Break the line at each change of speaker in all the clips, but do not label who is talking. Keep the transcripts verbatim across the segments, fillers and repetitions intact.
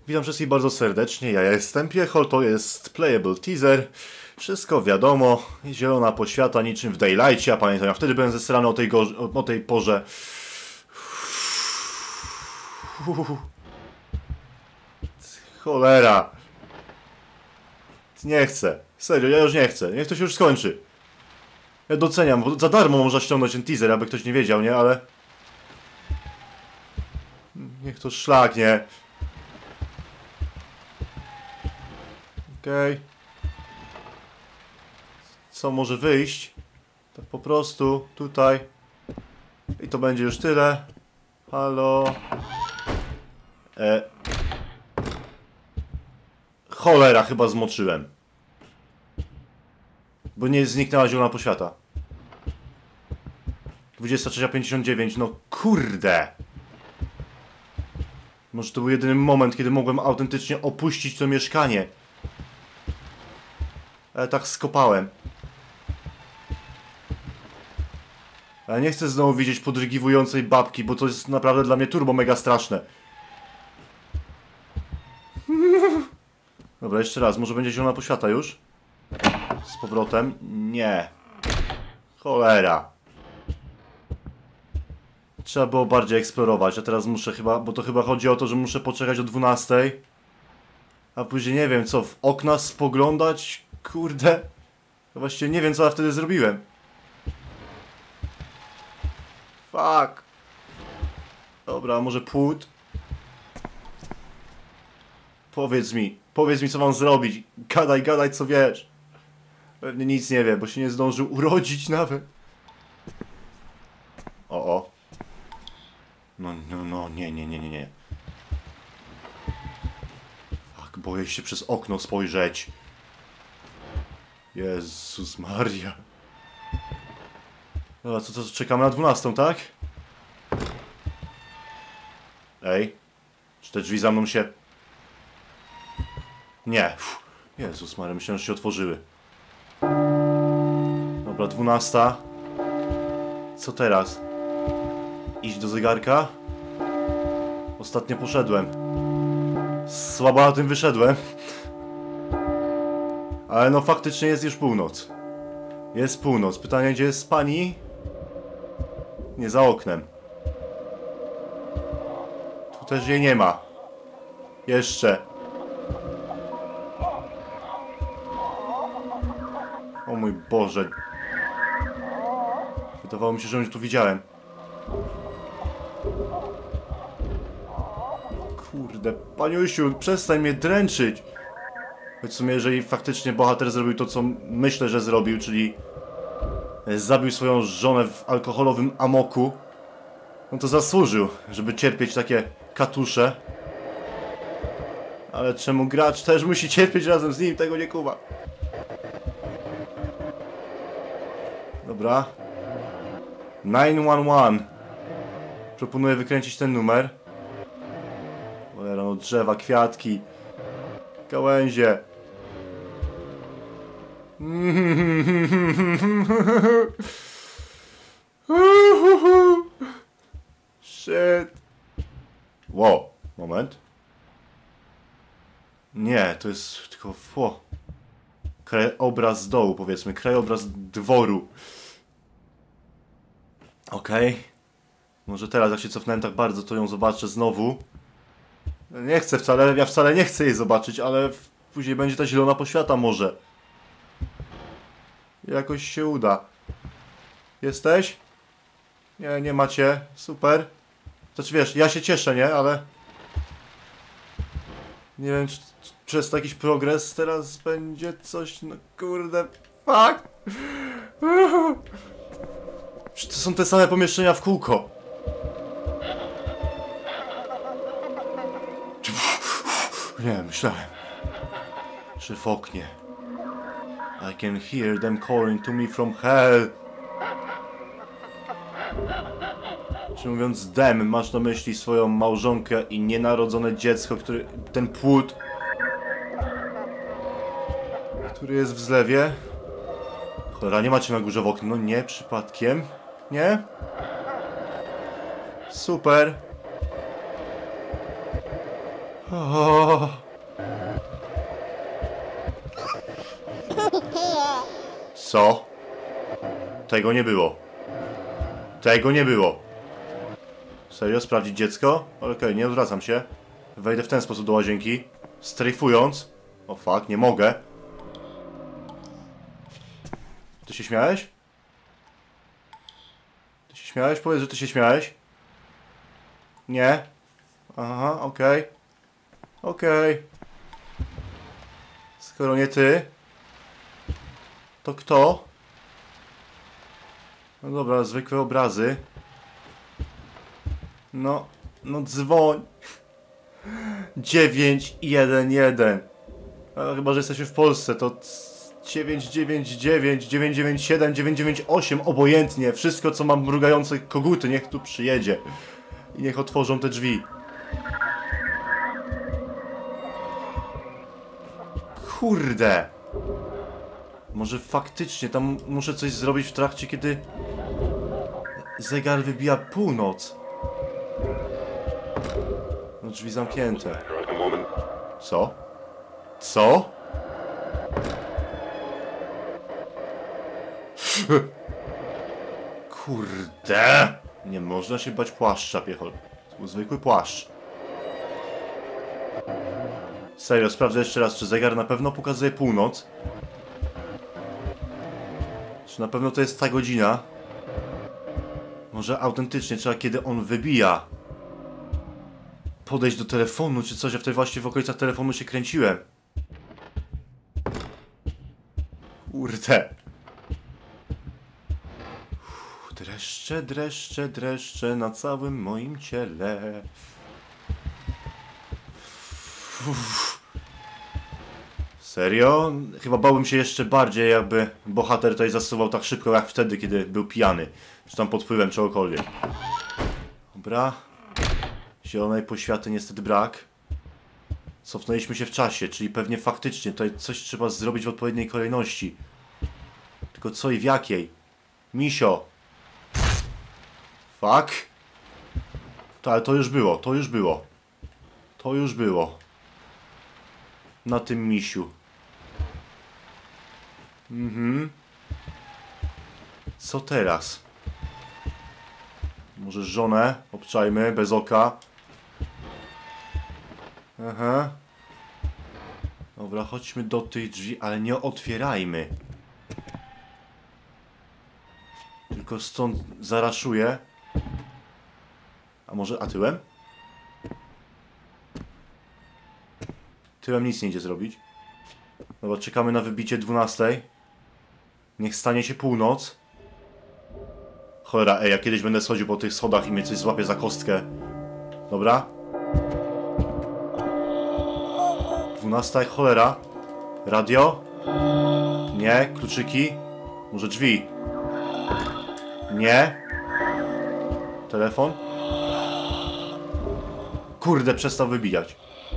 Witam wszystkich bardzo serdecznie, ja jestem Piechol, to jest Playable Teaser. Wszystko wiadomo, zielona poświata niczym w Daylightie, a pamiętam, ja wtedy byłem zesrany o tej, go o tej porze. Cholera. Nie chcę, serio, ja już nie chcę, niech to się już skończy. Ja doceniam, bo za darmo można ściągnąć ten teaser, aby ktoś nie wiedział, nie, ale... Niech to szlaknie. Okej. Okay. Co może wyjść? Tak po prostu, tutaj. I to będzie już tyle. Halo. E. Cholera, chyba zmoczyłem. Bo nie zniknęła zielona poświata. dwudziesta trzecia pięćdziesiąt dziewięć, no kurde. Może to był jedyny moment, kiedy mogłem autentycznie opuścić to mieszkanie. Ale tak skopałem. Ale nie chcę znowu widzieć podrygiwującej babki, bo to jest naprawdę dla mnie turbo mega straszne. Dobra, jeszcze raz. Może będzie zielona poświata już? Z powrotem? Nie. Cholera. Trzeba było bardziej eksplorować, a teraz muszę chyba, bo to chyba chodzi o to, że muszę poczekać o dwunastej. A później nie wiem co, w okna spoglądać? Kurde. Właściwie nie wiem co ja wtedy zrobiłem. Fuck. Dobra, może płód? Powiedz mi, powiedz mi co mam zrobić. Gadaj, gadaj co wiesz. Pewnie nic nie wie, bo się nie zdążył urodzić nawet. O, o. No, no, no, nie, nie, nie, nie, nie. Fuck, boję się przez okno spojrzeć. Jezus Maria. Dobra, co, co, czekamy na dwunastą, tak? Ej. Czy te drzwi za mną się... Nie. Uf. Jezus Maria, myślałem, że się otworzyły. Dobra, dwunasta. Co teraz? Iść do zegarka? Ostatnio poszedłem. Słabo na tym wyszedłem. Ale no faktycznie jest już północ. Jest północ. Pytanie, gdzie jest pani? Nie, za oknem. Tu też jej nie ma. Jeszcze. O mój Boże. Wydawało mi się, że ją tu widziałem. Kurde, paniusiu, przestań mnie dręczyć. Choć w sumie, jeżeli faktycznie bohater zrobił to, co myślę, że zrobił, czyli zabił swoją żonę w alkoholowym amoku, no to zasłużył, żeby cierpieć takie katusze. Ale czemu gracz też musi cierpieć razem z nim? Tego nie kuwa. Dobra. dziewięć jeden jeden. Proponuję wykręcić ten numer. Cholera, no drzewa, kwiatki, gałęzie. Shit. Wow, moment. Nie, to jest tylko fło. Krajobraz z dołu, powiedzmy, krajobraz dworu. Okej. Okay. Może teraz, jak się cofnąłem tak bardzo, to ją zobaczę znowu. Nie chcę wcale, ja wcale nie chcę jej zobaczyć, ale później będzie ta zielona poświata może. Jakoś się uda. Jesteś? Nie, nie macie. Super. Znaczy wiesz, ja się cieszę, nie? Ale... Nie wiem, czy, czy przez to jakiś progres teraz będzie coś... No kurde... Fuck! Czy to są te same pomieszczenia w kółko? Nie, myślałem. Czy w oknie. I can hear them calling to me from hell. Czy mówiąc them, masz na myśli swoją małżonkę i nienarodzone dziecko, który... Ten płód... Który jest w zlewie? Cholera, nie macie na górze w oknie. No nie, przypadkiem. Nie? Super. O. Co? Tego nie było. Tego nie było. Serio? Sprawdzić dziecko? Okej, okay, nie odwracam się. Wejdę w ten sposób do łazienki. Strajfując. O fuck, nie mogę. Ty się śmiałeś? Ty się śmiałeś? Powiedz, że ty się śmiałeś. Nie? Aha, okej. Okay. Okej. Okay. Skoro nie ty, to kto? No dobra, zwykłe obrazy. No, no dzwoń. dziewięć jeden jeden. A chyba, że jesteśmy w Polsce, to dziewięć dziewięć dziewięć, dziewięć dziewięć siedem, dziewięć dziewięć osiem, obojętnie. Wszystko, co ma mrugające koguty, niech tu przyjedzie. I niech otworzą te drzwi. Kurde. Może faktycznie tam muszę coś zrobić w trakcie, kiedy zegar wybija północ. No drzwi zamknięte. Co? Co? Kurde. Nie można się bać płaszcza, piechol. To był zwykły płaszcz. Serio, sprawdzę jeszcze raz, czy zegar na pewno pokazuje północ. Czy na pewno to jest ta godzina? Może autentycznie trzeba, kiedy on wybija, podejść do telefonu czy coś, a wtedy właśnie w okolicach telefonu się kręciłem. Kurde. Uff, dreszcze, dreszcze, dreszcze na całym moim ciele. Uff. Serio? Chyba bałbym się jeszcze bardziej, jakby bohater tutaj zasuwał tak szybko jak wtedy, kiedy był pijany. Czy tam pod wpływem czegokolwiek. Dobra. Zielonej poświaty niestety brak. Cofnęliśmy się w czasie, czyli pewnie faktycznie tutaj coś trzeba zrobić w odpowiedniej kolejności. Tylko co i w jakiej? Misio. Fuck. To, ale to już było, to już było. To już było. Na tym misiu. Mhm. Co teraz? Może żonę obczajmy, bez oka. Aha. Dobra, chodźmy do tych drzwi, ale nie otwierajmy. Tylko stąd zaraszuję. A może, a tyłem? Tyłem nic nie idzie zrobić. Dobra, czekamy na wybicie dwunastej. Niech stanie się północ. Cholera, ej, ja kiedyś będę schodził po tych schodach i mnie coś złapie za kostkę. Dobra. dwunasta, cholera. Radio? Nie, kluczyki. Może drzwi? Nie. Telefon? Kurde, przestał wybijać.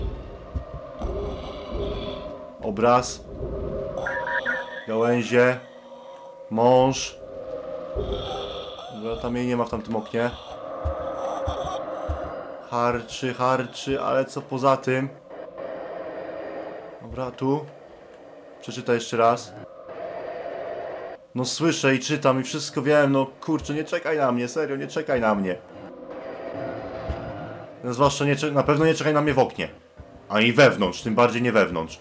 Obraz. Gałęzie. Mąż. Dobra, tam jej nie ma w tamtym oknie. Harczy, harczy, ale co poza tym? Dobra, tu. Przeczytaj jeszcze raz. No słyszę i czytam i wszystko wiem, no kurczę, nie czekaj na mnie, serio, nie czekaj na mnie. No, zwłaszcza nie, na pewno nie czekaj na mnie w oknie. Ani wewnątrz, tym bardziej nie wewnątrz.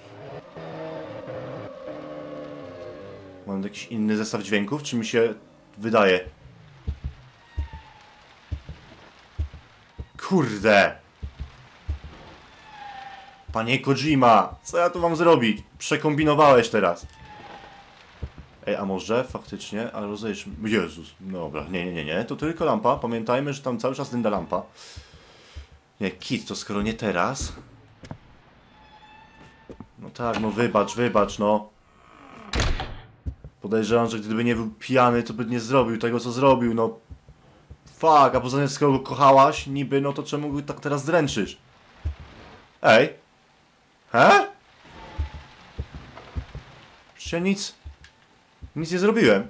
Mam jakiś inny zestaw dźwięków, czy mi się wydaje? Kurde! Panie Kojima, co ja tu mam zrobić? Przekombinowałeś teraz. Ej, a może faktycznie, a rozejrz... Jezus, dobra, nie, nie, nie, nie, to tylko lampa. Pamiętajmy, że tam cały czas dynda lampa. Nie, kit, to skoro nie teraz... No tak, no wybacz, wybacz, no. Podejrzewam, że gdyby nie był pijany, to by nie zrobił tego, co zrobił, no. Fuck, a poza tym, skoro go kochałaś, niby, no to czemu go tak teraz dręczysz? Ej. He? Przecież ja nic... Nic nie zrobiłem.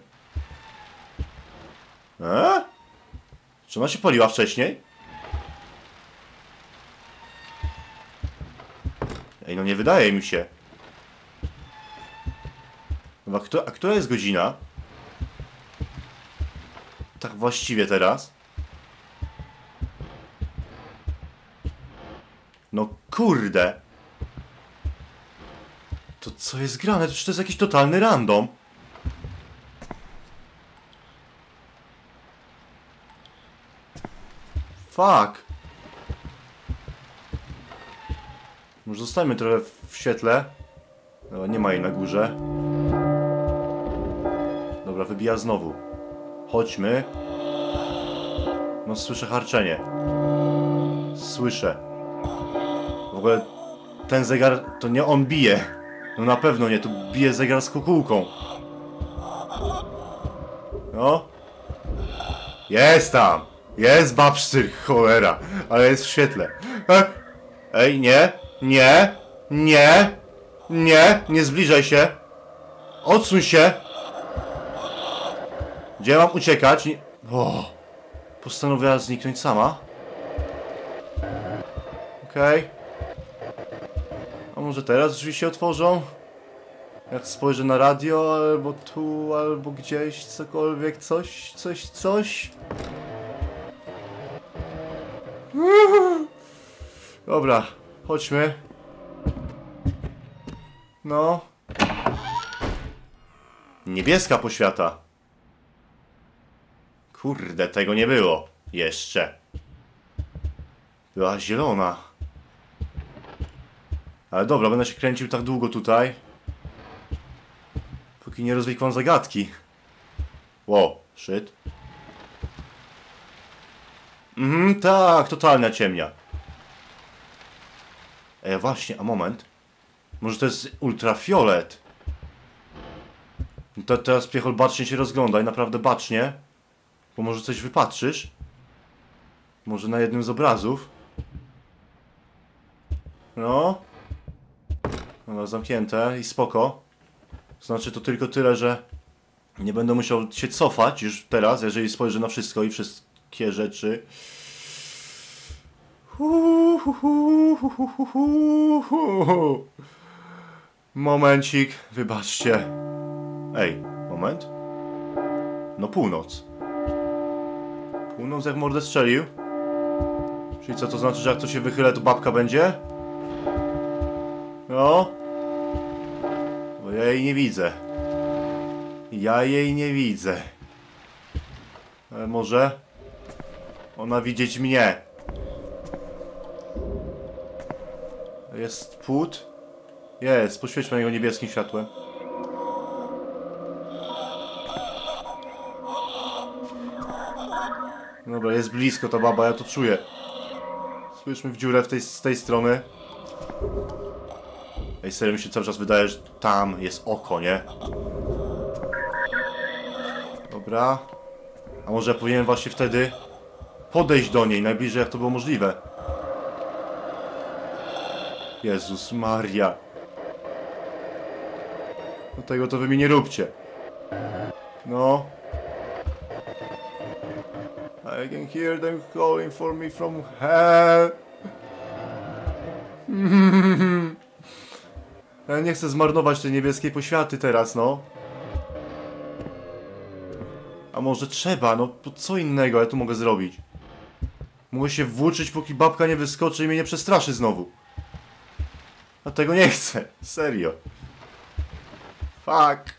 E? Czy ona się poliła wcześniej? nie wydaje mi się. No, a, kto, a która jest godzina? Tak właściwie teraz? No kurde. To co jest grane? To, to jest jakiś totalny random. Fuck. Może zostańmy trochę w świetle. No, nie ma jej na górze. Dobra, wybija znowu. Chodźmy. No, słyszę harczenie. Słyszę. W ogóle ten zegar to nie on bije. No na pewno nie, tu bije zegar z kukułką. No. Jest tam! Jest babsztyr, cholera. Ale jest w świetle. Ej, nie, nie, nie, nie, nie zbliżaj się. Odsuń się. Gdzie mam uciekać? Nie... O, postanowiła zniknąć sama. Okej. Okay. A może teraz drzwi się otworzą? Jak spojrzę na radio, albo tu, albo gdzieś, cokolwiek, coś, coś, coś. Dobra, chodźmy. No. Niebieska poświata. Kurde, tego nie było. Jeszcze. Była zielona. Ale dobra, będę się kręcił tak długo tutaj. Póki nie rozwikłam zagadki. Wow, shit. Mhm, tak, totalna ciemnia. Ej, właśnie, a moment. Może to jest ultrafiolet? To teraz Piechol bacznie się rozglądaj, naprawdę bacznie. Bo może coś wypatrzysz? Może na jednym z obrazów? No. Dobra, zamknięte i spoko. Znaczy to tylko tyle, że nie będę musiał się cofać już teraz, jeżeli spojrzę na wszystko i wszystkie rzeczy. Momencik, wybaczcie. Ej, moment. No północ. Północ jak mordę strzelił. Czyli co to znaczy, że jak to się wychylę, to babka będzie? No. Bo ja jej nie widzę. Ja jej nie widzę. Ale może ona widzieć mnie. Jest płód? Jest, poświećmy na niego niebieskim światłem. Dobra, jest blisko ta baba, ja to czuję. Spójrzmy w dziurę w tej, z tej strony. Ej, serio mi się cały czas wydaje, że tam jest oko, nie? Dobra. A może ja powinienem właśnie wtedy podejść do niej, najbliżej jak to było możliwe. Jezus Maria. No tego to wy mi nie róbcie. No. I can hear them calling for me from hell. Ja nie chcę zmarnować tej niebieskiej poświaty teraz, no. A może trzeba, no to co innego ja tu mogę zrobić? Mogę się włóczyć, póki babka nie wyskoczy i mnie nie przestraszy znowu. A tego nie chcę, serio. Fuck.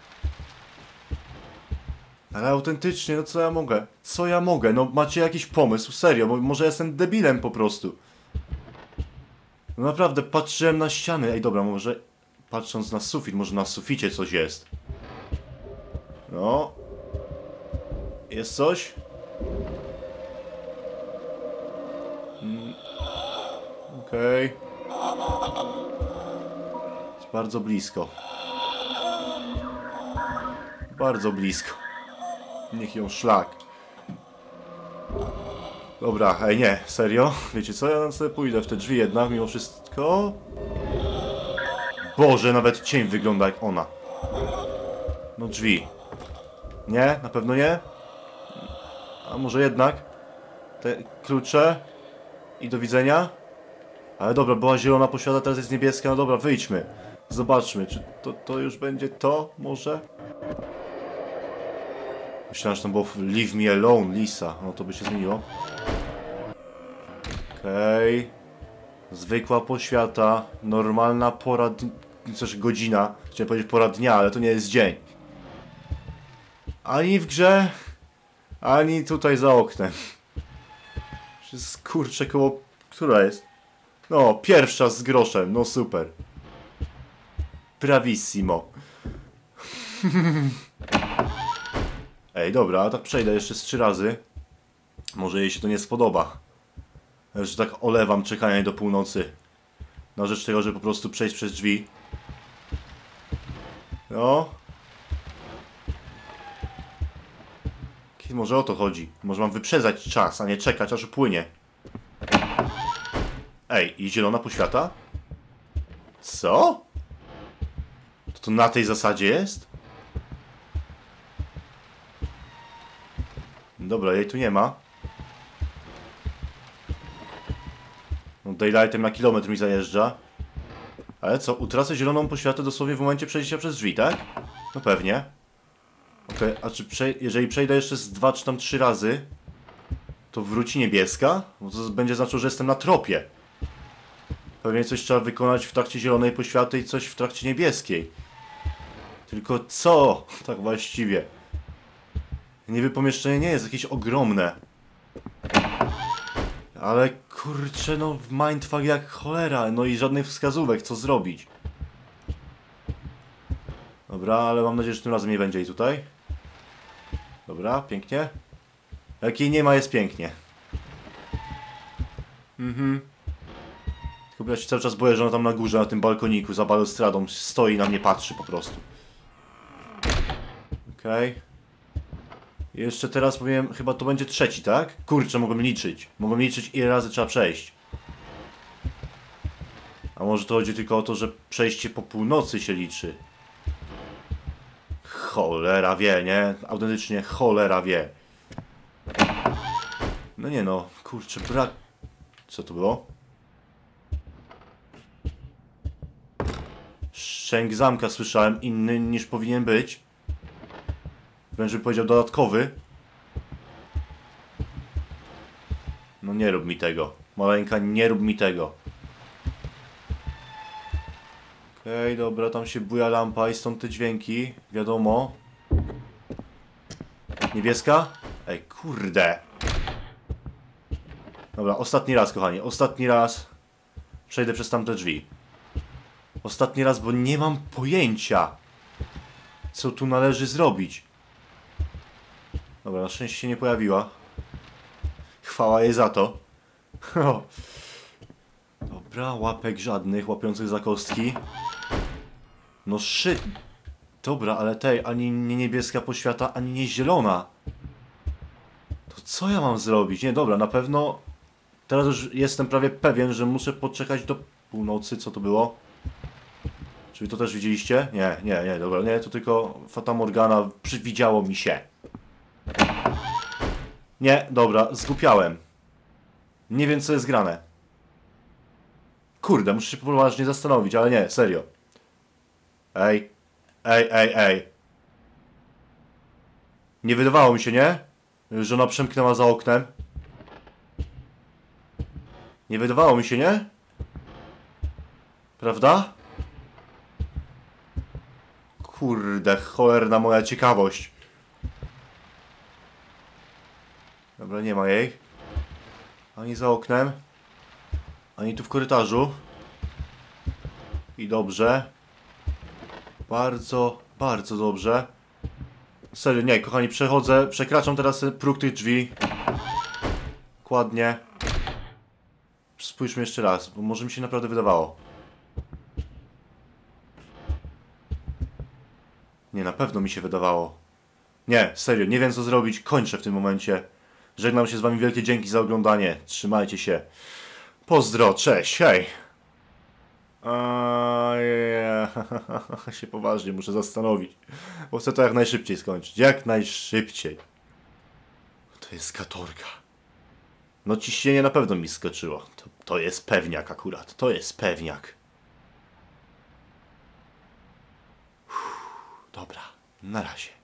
Ale autentycznie, no co ja mogę? Co ja mogę? No macie jakiś pomysł, serio, bo może jestem debilem po prostu. No naprawdę, patrzyłem na ściany. Ej, dobra, może patrząc na sufit, może na suficie coś jest. No. Jest coś? Mm. Okej. Okay. Jest bardzo blisko. Bardzo blisko. Niech ją szlak. Dobra, ej nie, serio? Wiecie co, ja sobie pójdę w te drzwi jednak, mimo wszystko. Boże, nawet cień wygląda jak ona. No drzwi. Nie? Na pewno nie? A może jednak? Te klucze? I do widzenia? Ale dobra, była zielona poświata, teraz jest niebieska. No dobra, wyjdźmy. Zobaczmy, czy to, to już będzie to, może? Myślałem, że tam było Leave me alone, Lisa. No to by się zmieniło. Okej. Okay. Zwykła poświata. Normalna pora... Coś godzina. Chciałem powiedzieć pora dnia, ale to nie jest dzień. Ani w grze, ani tutaj za oknem. Kurczę, koło... Która jest? No, pierwsza z groszem. No super. Bravissimo. Ej, dobra, tak przejdę jeszcze z trzy razy. Może jej się to nie spodoba. Że tak olewam czekanie do północy. Na rzecz tego, żeby po prostu przejść przez drzwi. No. Może o to chodzi. Może mam wyprzedzać czas, a nie czekać, aż upłynie. Ej, i zielona poświata? Co? To, to na tej zasadzie jest? Dobra, jej tu nie ma. No, daylightem na kilometr mi zajeżdża. Ale co, utracę zieloną poświatę dosłownie w momencie przejścia przez drzwi, tak? No pewnie. Okej, okay, a czy prze... jeżeli przejdę jeszcze z dwa czy tam trzy razy, to wróci niebieska? Bo to będzie znaczyło, że jestem na tropie. Pewnie coś trzeba wykonać w trakcie zielonej poświaty i coś w trakcie niebieskiej. Tylko co? Tak właściwie. Niby pomieszczenie nie jest jakieś ogromne. Ale kurczę, no mindfuck jak cholera. No i żadnych wskazówek, co zrobić. Dobra, ale mam nadzieję, że tym razem nie będzie jej tutaj. Dobra, pięknie. Jak jej nie ma, jest pięknie. Mhm. Tylko ja się cały czas boję, że ona tam na górze, na tym balkoniku, za balustradą stoi i na mnie patrzy po prostu. Okej. Okay. Jeszcze teraz powiem, chyba to będzie trzeci, tak? Kurczę, mogłem liczyć. Mogłem liczyć, ile razy trzeba przejść. A może to chodzi tylko o to, że przejście po północy się liczy. Cholera wie, nie? Autentycznie cholera wie. No nie no, kurczę, brak... Co to było? Szczęk zamka słyszałem, inny niż powinien być. Wręcz bym powiedział dodatkowy. No nie rób mi tego. Maleńka, nie rób mi tego. Okej, okay, dobra, tam się buja lampa i stąd te dźwięki. Wiadomo. Niebieska? Ej, kurde. Dobra, ostatni raz, kochani. Ostatni raz. Przejdę przez tamte drzwi. Ostatni raz, bo nie mam pojęcia, co tu należy zrobić. Dobra, na szczęście się nie pojawiła. Chwała jej za to. Dobra, łapek żadnych, łapiących za kostki. No shit. Dobra, ale tej, ani nie niebieska poświata, ani nie zielona. To co ja mam zrobić? Nie, dobra, na pewno... Teraz już jestem prawie pewien, że muszę poczekać do północy. Co to było? Czyli to też widzieliście? Nie, nie, nie, dobra, nie, to tylko Fata Morgana, przywidziało mi się. Nie, dobra, zgłupiałem. Nie wiem, co jest grane. Kurde, muszę się poważnie zastanowić, ale nie, serio. Ej, ej, ej, ej. Nie wydawało mi się, nie? Że ona przemknęła za oknem. Nie wydawało mi się, nie? Prawda? Kurde, cholerna moja ciekawość. Dobra, nie ma jej. Ani za oknem. Ani tu w korytarzu. I dobrze. Bardzo, bardzo dobrze. Serio, nie, kochani, przechodzę, przekraczam teraz próg tych drzwi. Dokładnie. Spójrzmy jeszcze raz, bo może mi się naprawdę wydawało. Nie, na pewno mi się wydawało. Nie, serio, nie wiem co zrobić, kończę w tym momencie. Żegnam się z wami, wielkie dzięki za oglądanie. Trzymajcie się. Pozdro, cześć, hej. A, yeah. się poważnie muszę zastanowić, bo chcę to jak najszybciej skończyć. Jak najszybciej. To jest katorga. No ciśnienie na pewno mi skoczyło. To To jest pewniak akurat, to jest pewniak. Uff, dobra, na razie.